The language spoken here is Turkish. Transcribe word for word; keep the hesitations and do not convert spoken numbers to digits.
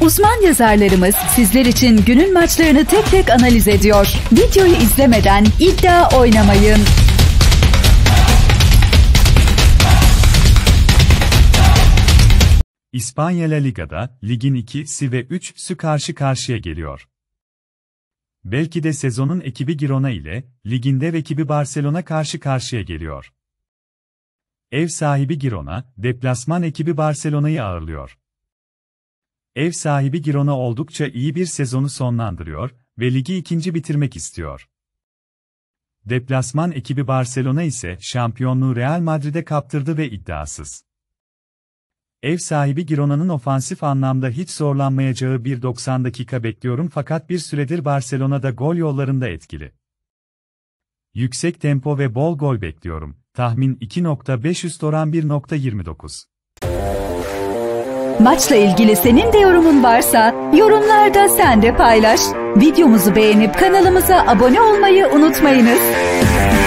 Uzman yazarlarımız sizler için günün maçlarını tek tek analiz ediyor. Videoyu izlemeden iddia oynamayın. İspanya La Liga'da ligin ikisi ve üçü karşı karşıya geliyor. Belki de sezonun ekibi Girona ile ligin dev ekibi Barcelona karşı karşıya geliyor. Ev sahibi Girona, deplasman ekibi Barcelona'yı ağırlıyor. Ev sahibi Girona oldukça iyi bir sezonu sonlandırıyor ve ligi ikinci bitirmek istiyor. Deplasman ekibi Barcelona ise şampiyonluğu Real Madrid'e kaptırdı ve iddiasız. Ev sahibi Girona'nın ofansif anlamda hiç zorlanmayacağı bir doksan dakika bekliyorum fakat bir süredir Barcelona'da gol yollarında etkili. Yüksek tempo ve bol gol bekliyorum. Tahmin iki nokta beş üst oran bir nokta yirmi dokuz. Maçla ilgili senin de yorumun varsa yorumlarda sen de paylaş. Videomuzu beğenip kanalımıza abone olmayı unutmayınız.